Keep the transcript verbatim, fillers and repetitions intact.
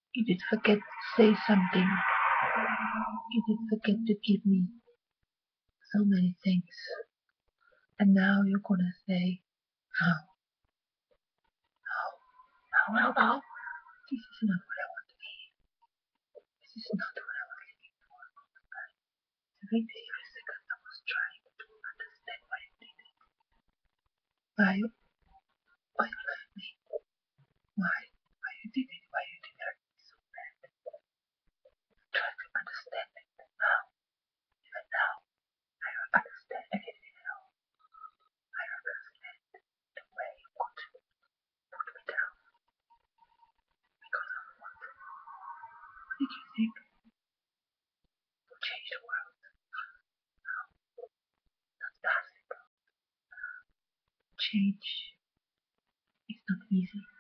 You did forget to say something. You did forget to give me so many things. And now you're gonna say, no, no, no, no, no. This is not what I want to be. This is not what I was looking for. Every day, every second, I was trying to understand why you did it. Why, why you left me? Why, why you did it? Why you did hurt me so bad? Try to understand it now. Even now, I don't understand anything at all. I don't understand the way you could put me down because of what? What did you think would change the world? Not possible. Change is not easy.